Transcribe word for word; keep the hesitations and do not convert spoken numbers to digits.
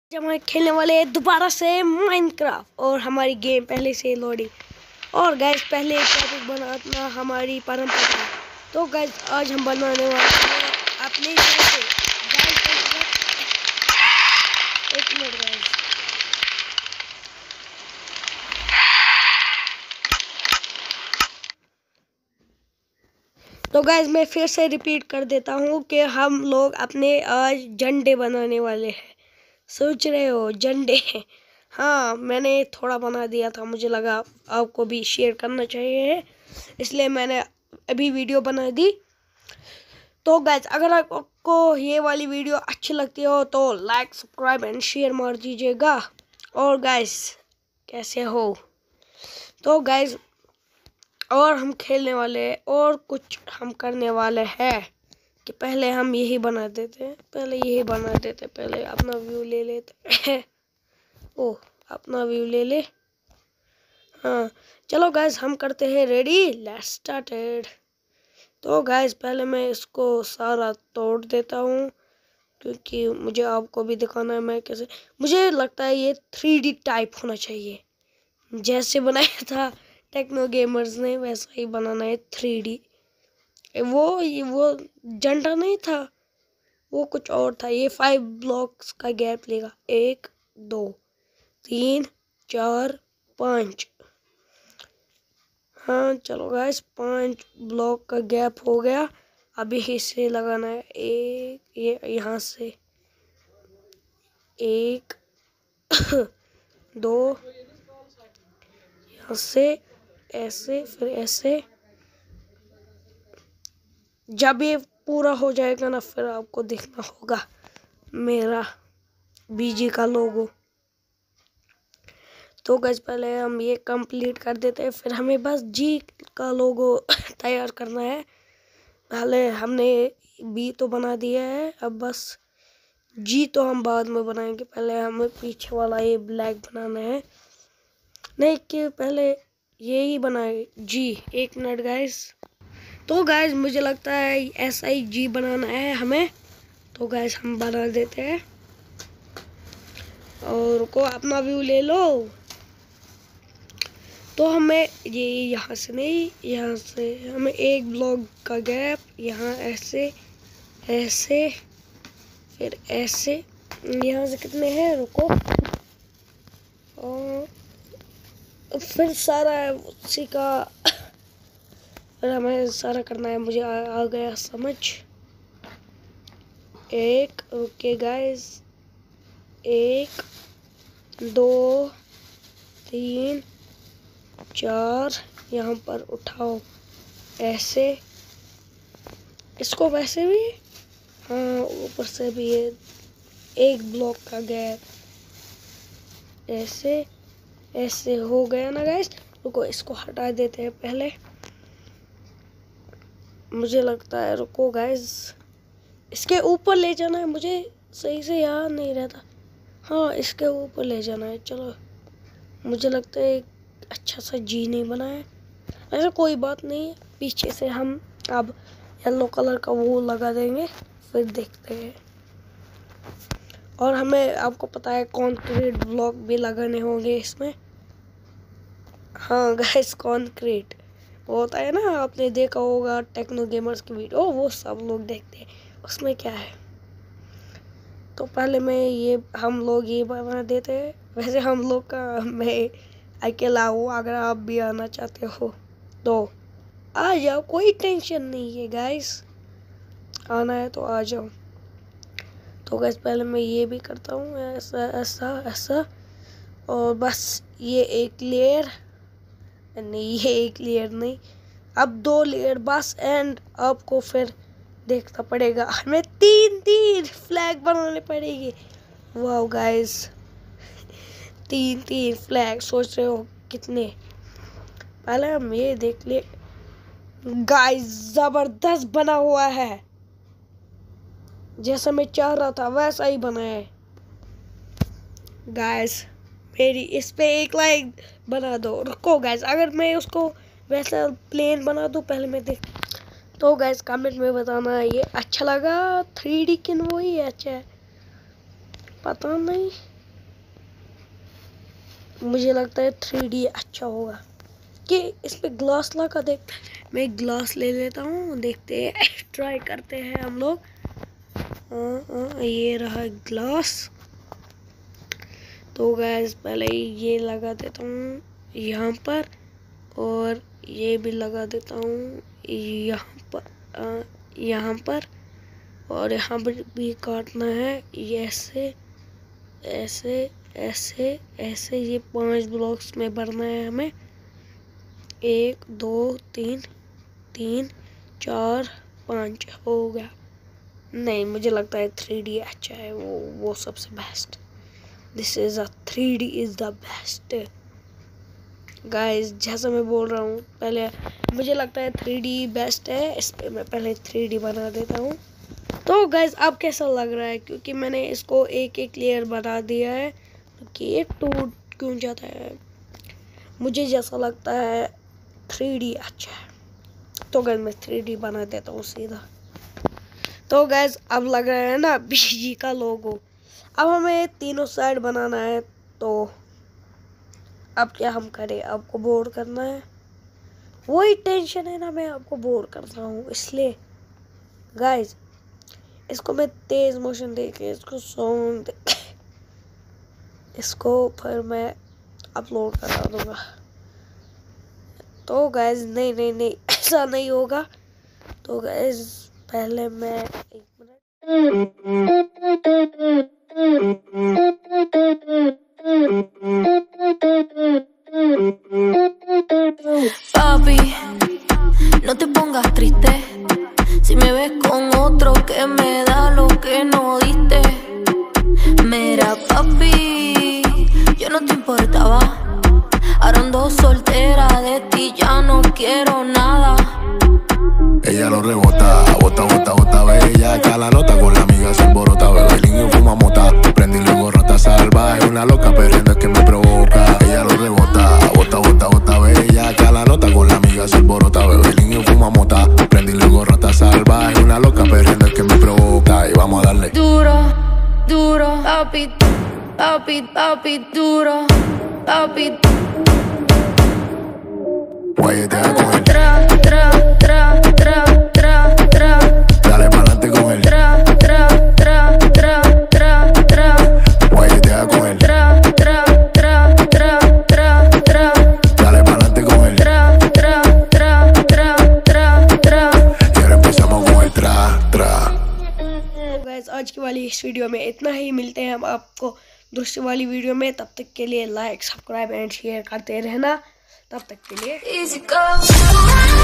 जब हम खेलने वाले हैं दोबारा से माइनक्राफ्ट और हमारी गेम पहले से लोडिंग। और गैस पहले टॉपिक बनाना हमारी परंपरा है, तो गैस आज हम बनाने वाले हैं अपने जैसे एक मिनट गैस। तो गैस मैं फिर से रिपीट कर देता हूँ कि हम लोग अपने आज झंडे बनाने वाले हैं। सोच रहे हो झंडे? हाँ, मैंने थोड़ा बना दिया था, मुझे लगा आपको भी शेयर करना चाहिए, इसलिए मैंने अभी वीडियो बना दी। तो गाइस अगर आपको ये वाली वीडियो अच्छी लगती हो तो लाइक सब्सक्राइब एंड शेयर मार दीजिएगा। और गाइस कैसे हो? तो गाइस और हम खेलने वाले और कुछ हम करने वाले हैं कि पहले हम यही बना देते हैं पहले यही बना देते पहले अपना व्यू ले लेते हैं। ओह, अपना व्यू ले ले। हाँ चलो गाइस हम करते हैं रेडी, लेट्स स्टार्टेड। तो गाइस पहले मैं इसको सारा तोड़ देता हूँ क्योंकि मुझे आपको भी दिखाना है मैं कैसे। मुझे लगता है ये थ्री डी टाइप होना चाहिए, जैसे बनाया था टेक्नो गेमर्स ने वैसा ही बनाना है थ्री डी। वो वो झंडा नहीं था, वो कुछ और था। ये फाइव ब्लॉक्स का गैप लेगा, एक दो तीन चार पाँच। हाँ चलो गाइस पांच ब्लॉक का गैप हो गया। अभी इसे लगाना है एक, ये यहाँ से एक दो, यहाँ से ऐसे फिर ऐसे। जब ये पूरा हो जाएगा ना फिर आपको देखना होगा मेरा बीजी का लोगो। तो गाइस पहले हम ये कंप्लीट कर देते हैं, फिर हमें बस जी का लोगो तैयार करना है। पहले हमने बी तो बना दिया है, अब बस जी तो हम बाद में बनाएंगे। पहले हमें पीछे वाला ये ब्लैक बनाना है, नहीं कि पहले ये ही बनाए जी। एक मिनट गाइस। तो गाइस मुझे लगता है ऐसा ही जी बनाना है हमें, तो गाइस हम बना देते हैं। और को अपना व्यू ले लो। तो हमें ये यहाँ से नहीं, यहाँ से हमें एक ब्लॉक का गैप, यहाँ ऐसे ऐसे फिर ऐसे। यहाँ से कितने हैं रुको, और फिर सारा उसी का फिर हमें सारा करना है। मुझे आ, आ गया समझ। एक ओके गाइस, एक दो तीन चार, यहाँ पर उठाओ ऐसे, इसको वैसे भी, हाँ ऊपर से भी ये एक ब्लॉक का गैप ऐसे ऐसे हो गया ना गाइस। रुको इसको हटा देते हैं पहले, मुझे लगता है। रुको गाइस इसके ऊपर ले जाना है, मुझे सही से याद नहीं रहता। हाँ इसके ऊपर ले जाना है। चलो मुझे लगता है अच्छा सा जी नहीं बना है, ऐसा कोई बात नहीं। पीछे से हम अब येलो कलर का वो लगा देंगे, फिर देखते हैं। और हमें आपको पता है कॉन्क्रीट ब्लॉक भी लगाने होंगे इसमें। हाँ गाइस कॉन्क्रीट वो होता है ना, आपने देखा होगा टेक्नो गेमर्स की वीडियो, वो सब लोग देखते हैं, उसमें क्या है। तो पहले मैं ये हम लोग ये बना देते हैं। वैसे हम लोग का मैं अकेला हूँ, अगर आप भी आना चाहते हो तो आ जाओ, कोई टेंशन नहीं है गाइस, आना है तो आ जाओ। तो गाइस पहले मैं ये भी करता हूँ ऐसा ऐसा ऐसा, और बस ये एक लेयर नहीं, ये एक लेयर नहीं, अब दो लेयर बस। एंड आपको फिर देखना पड़ेगा, हमें तीन तीन फ्लैग बनाने पड़ेंगे। वाह गाइस तीन तीन फ्लैग, सोच रहे हो कितने? पहले हम ये देख ले गाइस, जबरदस्त बना हुआ है, जैसा मैं चाह रहा था वैसा ही बना है गाइस। मेरी इस पे एक लाइक बना दो। रुको गाइस अगर मैं उसको वैसा प्लेन बना दूं, पहले मैं देख। तो गाइस कमेंट में बताना ये अच्छा लगा थ्री डी किन वही अच्छा है, पता नहीं। मुझे लगता है थ्री डी अच्छा होगा कि इस पे ग्लास लगा। देख मैं ग्लास ले लेता हूँ, देखते हैं, ट्राई करते हैं हम लोग। हाँ हाँ ये रहा ग्लास। तो गाइस पहले ये लगा देता हूँ यहाँ पर, और ये भी लगा देता हूँ यहाँ पर, यहाँ पर, और यहाँ पर भी काटना है। ये ऐसे ऐसे ऐसे ऐसे ये पांच ब्लॉक्स में भरना है हमें। एक दो तीन तीन चार पाँच हो गया। नहीं मुझे लगता है थ्री डी अच्छा है, वो वो सबसे best. This is a three D is the best guys. जैसा मैं बोल रहा हूँ पहले मुझे लगता है थ्री डी बेस्ट है। इस पे मैं पहले थ्री डी बना देता हूँ। तो गाइस अब कैसा लग रहा है, क्योंकि मैंने इसको एक एक लेयर बना दिया है कि ये टूट क्यों जाता है। मुझे जैसा लगता है थ्री डी अच्छा है, तो गाइस मैं थ्री डी बना देता हूँ सीधा। तो गाइस अब लग रहा है ना बीजी का लोगो। अब हमें तीनों साइड बनाना है, तो अब क्या हम करें, आपको बोर करना है। वही टेंशन है ना, मैं आपको बोर कर रहा हूँ इसलिए। गाइस इसको मैं तेज मोशन देके इसको सॉन्ग दे इसको फिर मैं अपलोड करा दूंगा। तो गाइस नहीं नहीं नहीं ऐसा नहीं होगा। तो गाइस पहले मैं एक minute Papi, no te pongas triste si me ves con otro que me da lo que no diste. Mira papi, yo no te importaba, ahora ando soltera, de ti ya no quiero nada. Ella lo rebota, bota, bota, bota, bella, acá la nota con la amiga se alborota, bebe el niño fuma mota, prende y luego rata salvaje, una loca perdiendo es que me provoca. Ella lo rebota, bota, bota, bota, bella, acá la nota con la amiga se alborota, bebe el niño fuma mota, prende y luego rata salvaje, una loca perdiendo es que me provoca. Y vamos a darle duro, duro, papi, papi, papi, duro, papi. Guayetea con él, Tra, tra, tra, tra, tra, tra. dale pa'lante con él, Tra, tra, tra, tra, tra, tra. guayetea con él, Tra, tra, tra, tra, tra, tra. dale pa'lante con él. Tra, tra, tra, tra, tra, tra. Y ahora empezamos con el tra, tra. तो guys आज की वाली इस video में इतना ही। मिलते हैं हम आपको दूसरी वाली वीडियो में। तब तक के लिए लाइक सब्सक्राइब एंड शेयर करते रहना। तब तक के लिए Easy go.